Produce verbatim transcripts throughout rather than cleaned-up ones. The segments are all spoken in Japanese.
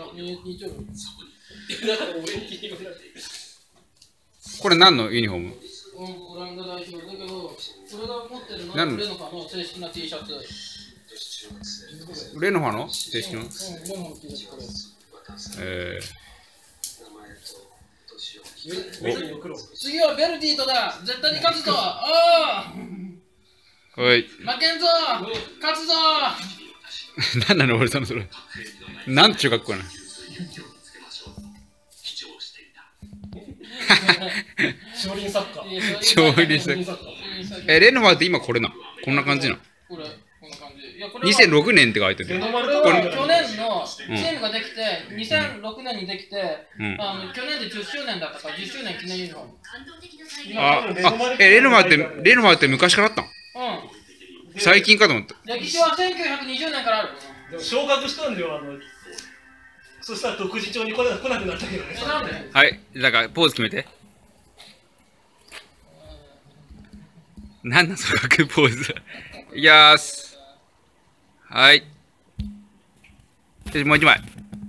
日曜日。 これ何のユニフォーム？ うん、オランダ代表だけど、それが持ってるのはレノファの正式な T シャツ。 レノファの正式の？ うん、レノファの T シャツこれ。 え次はベルディとだ、絶対に勝つぞ。ああ。 ー、はい。 負けんぞ。勝つぞ。 何なの俺さんのそれ。なんちゅう学校なの？ 少林サッカー。 少林サッカー。え、レノファって今これな。こんな感じな。 これ、こんな感じ。いやこれはにせんろくねんって書いてる。 これは去年のチームができて、にせんろくねんにできて、 うんあの去年でじゅっしゅうねんだったから、じゅっしゅうねん記念ユニフォーム。 あ、あ、え、レノファって、レノファって昔からあったん？ うん。 最近かと思った。 歴史はせんきゅうひゃくにじゅうねんからある。 でも昇格したんだよ、あの。そしたら独自帳に来な来なくなったけどね。 え、なんで？ はい、だからポーズ決めて。なんなんその学ポーズ。いきやーす。はい。でもう一枚。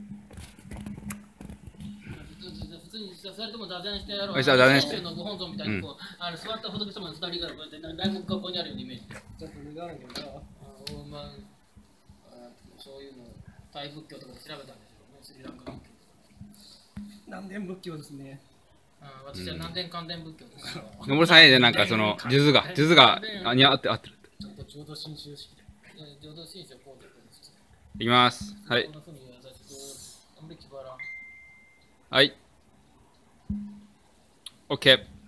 普通にそれとも座禅してやろう。 あ座禅してのご本尊みたいにこう、あの座った仏様の二人がこうやって大木がここにあるようなイメージで。ちょっと願うんだけど、あまあ、そういうのタイ仏教とかで調べたんですよね、スリランカ仏教。 南伝仏教ですね。 あ私は南伝関伝仏教ですから。 野村さんへでなんかその、数珠が、数珠が、あ、にあって合ってる。 ちょっと浄土真宗式で。浄土真宗こうで普通。 いきます。はいこん。な風に優しく、あんまり気張らん。 はい。オッケー。